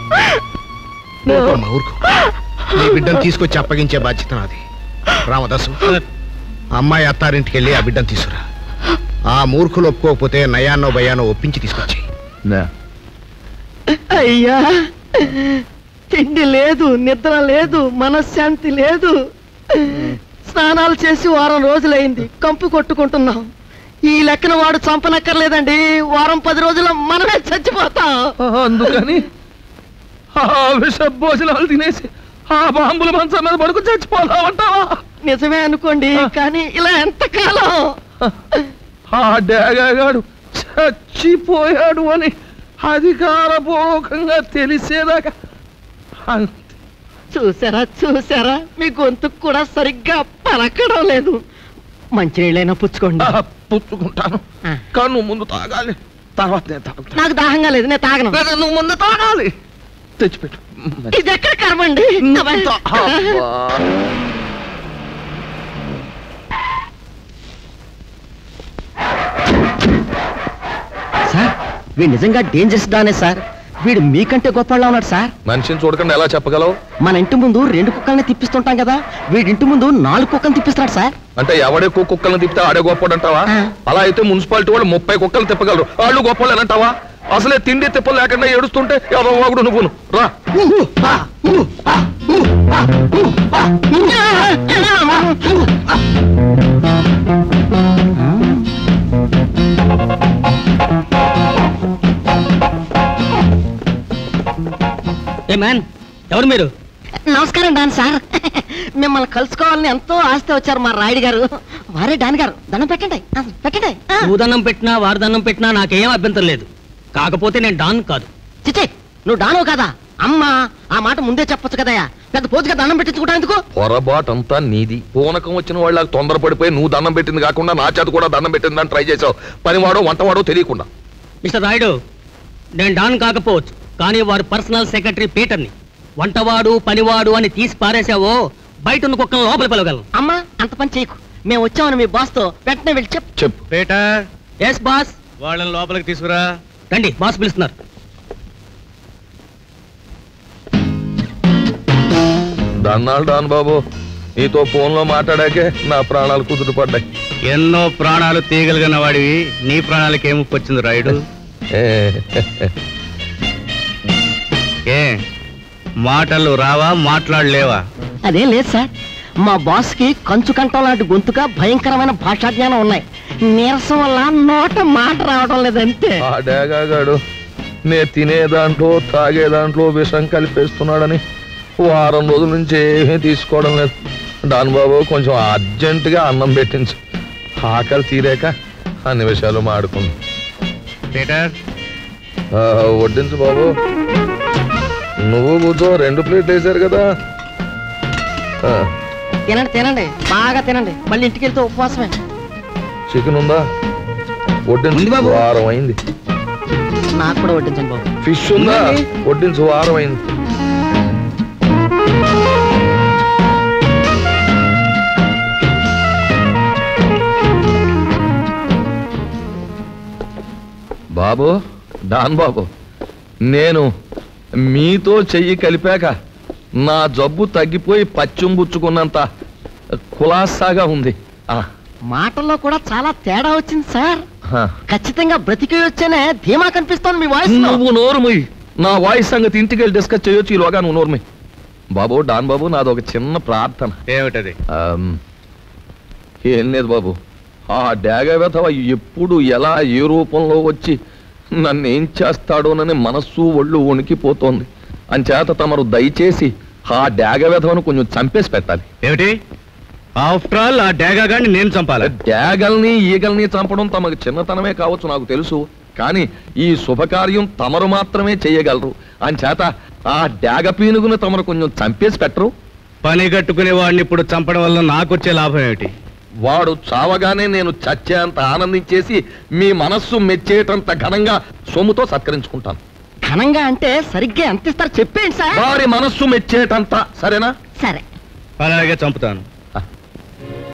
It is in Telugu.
నీ బిడ్డను తీసుకొచ్చి అప్పగించే బాధ్యత నాది. రామదాసు, అమ్మాయి అత్తారింటికి వెళ్ళి ఆ బిడ్డను తీసుకురా. ఆ మూర్ఖులు ఒప్పుకోకపోతే నయాన్నో భయానో ఒప్పించి తీసుకొచ్చి. అయ్యా, తిండి లేదు, నిద్ర లేదు, మనశ్శాంతి లేదు. స్నానాలు చేసి వారం రోజులైంది, కంపు కొట్టుకుంటున్నాం. ఈ లెక్కన వాడు చంపనక్కర్లేదండి, వారం 10 రోజుల్లో మనమే చచ్చిపోతాం. అందుకని విష భోజనాలు తినేసి ఆ బాంబుల మంచం మీద పడుకు చచ్చిపోతామంటావా? నిజమే అనుకోండి, కానీ ఇలా ఎంతకాలం? ఆ డేగాడు చచ్చిపోయాడు అని అధికారపూర్వకంగా తెలిసేదాకా. చూసారా చూసారా, మీ గొంతుకు కూడా సరిగ్గా పలకడం లేదు. మంచినీళ్ళైనా పుచ్చుకోండి. పుచ్చుకుంటాను, కానీ నువ్వు ముందు తాగాలి, తర్వాత నేను తాగుతాను. నాకు దాహంగా లేదు, నేను తాగను. నువ్వు ముందు తాగాలి. తెచ్చిపెట్టు. ఇది ఎక్కడ కర్మండి? సార్, వీడు నిజంగా డేంజరస్ దానే సార్. వీడు మీకంటే గొప్పలా ఉన్నాడు సార్. మనిషిని చూడకుండా ఎలా చెప్పగలవు? మన ఇంటి ముందు 2 కుక్కల్ని తిప్పిస్తుంటాం కదా, వీడింటి ముందు 4 కుక్కల్ని తిప్పిస్తాడు సార్. అంటే ఎవడెక్కువ కుక్కలను తిప్పితే ఆడే గొప్పడంటావా? అలా అయితే మున్సిపాలిటీ వాళ్ళు 30 కుక్కలు తిప్పగలరు, వాళ్ళు గొప్పలేనంటావా? అసలే తిండి తిప్పలు లేకుండా ఏడుస్తుంటే ఎవరు నువ్వును రా. ఏ మ్యాన్, ఎవరు మీరు? నమస్కారం డాన్ సార్. మిమ్మల్ని కలుసుకోవాలని ఎంతో ఆస్తి వచ్చారు మా రాయుడు గారు. వారే డాన్ గారు, దండం పెట్టండి పెట్టండి. నువ్వు దండం పెట్టినా వారు దండం పెట్టినా నాకేం అభ్యంతరం లేదు. కాకపోతే నేను డాన్ కాదు. చిచ్చే, నువ్వు డాను కాదా? అమ్మా, ఆ మాట ముందే చెప్పొచ్చు కదయా. పెద్ద పోతుగా దండం పెట్టించుకుంటా ఎందుకు? పొరబాటంతా నీది. పూనకం వచ్చిన వాళ్ళకి తొందరపడిపోయి నువ్వు దండం పెట్టింది కాకుండా నా చేత కూడా దండం పెట్టిందని ట్రై చేసావు. పనివాడో వంటవాడో తెలియకుండా. మిస్టర్ రాయుడు, నేను డాన్ కాకపోవచ్చు, కానీ వారి పర్సనల్ సెక్రటరీ పీటర్ని. వంటవాడు పనివాడు అని తీసి పారేసావో బయట ఉన్న కుక్కలను లోపలి పిలవగలను. అమ్మా, అంత పని చేయకు. మేము వచ్చామని మీ బాస్ తో వెంటనే వెళ్ళి చెప్పు. పీటర్. Yes boss. వాళ్ళని లోపలికి తీసుకురా. రండి, బాస్ పిలుస్తున్నారు. దన్నాలు డాన్ బాబు, నీతో ఫోన్లో మాట్లాడాకే నా ప్రాణాలు కుదురుపడ్డాయి. ఎన్నో ప్రాణాలు తీయగలిగిన వాడివి, నీ ప్రాణాలకి ఏం ముప్పొచ్చింది రాయుడు? ఏ మాటలు రావా, మాట్లాడలేవా? అదేం లేదు సార్, మా బాస్ కి కంచు కంఠం లాంటి గొంతుగా భయంకరమైన భాషా జ్ఞానం ఉన్నాయి. నీరసం వల్ల నోట మాట రావడం లేదంతే. ఆ డేగాడు నే తినే దాంట్లో తాగే దాంట్లో విషం కలిపేస్తున్నాడని వారం రోజుల నుంచి ఏమీ తీసుకోవడం లేదు. డాన్ బాబు, కొంచెం అర్జెంటుగా అన్నం పెట్టించు. ఆకలి తీరాక అన్ని విషయాలు మాడుకుంది. పీటర్, వడ్డించు బాబు. నువ్వు కూర్చో, 2 ప్లేట్లు వేశారు కదా. తినండి తినండి, బాగా తినండి, మళ్ళీ ఇంటికి వెళ్తే ఉపవాసమే. చికెన్ ఉందా? వడ్డించు, వారం అయింది. నాకు కూడా వడ్డించండి బాబు. ఫిష్ ఉందా? వడ్డించు, వారం అయింది. బాబు, డాన్ బాబు, నేను మీతో చెయ్యి కలిపాక నా జబ్బు తగ్గిపోయి పచ్చుంబుచ్చుకున్నంత కులాసాగా ఉంది. మాటల్లో కూడా చాలా తేడా వచ్చింది సార్. ఖచ్చితంగా బ్రతికి వచ్చేనే ధీమా కనిపిస్తోంది మీ వాయిస్. నువ్వు నోరుమయ్యి, నా వాయిస్ సంగతి ఇంటికి వెళ్ళి డిస్కస్ చేయొచ్చు. ఈలోగా నువ్వు నోరుమయ్యి. బాబు, డాన్ బాబు, నాది ఒక చిన్న ప్రార్థన. ఏమిటది? ఏం లేదు బాబు, ఆ డాగవేతవ ఎప్పుడు ఎలా ఏ రూపంలో వచ్చి నన్ను ఏం చేస్తాడోనని మనస్సు ఒళ్ళు వణికిపోతోంది. అంచేత తమరు దయచేసి ఆ డాగవేతవను కొంచెం చంపేసి పెట్టాలి. ఏమిటి? ఆఫ్టర్ ఆల్ ఆ డాగాగాన్ని నేను చంపాలి? డాగల్ని ఈగల్ని చంపడం తమకు చిన్నతనమే కావచ్చు, నాకు తెలుసు. కానీ ఈ శుభకార్యం తమరు మాత్రమే చేయగలరు. అంచేత ఆ డాగ పీనుగును తమరు కొంచెం చంపేసి పెట్టరు. పని కట్టుకునే వాడిని ఇప్పుడు చంపడం వల్ల నాకొచ్చే లాభం ఏమిటి? వాడు చావగానే నేను చచ్చేంత ఆనందించేసి మీ మనస్సు మెచ్చేటంత ఘనంగా సొమ్ముతో సత్కరించుకుంటాను. ఘనంగా అంటే సరిగ్గా ఎంత ఇస్తారు చెప్పేయండి సార్. వారి మనస్సు మెచ్చేటంత. సరేనా? సరే, అలాగే చంపుతాను.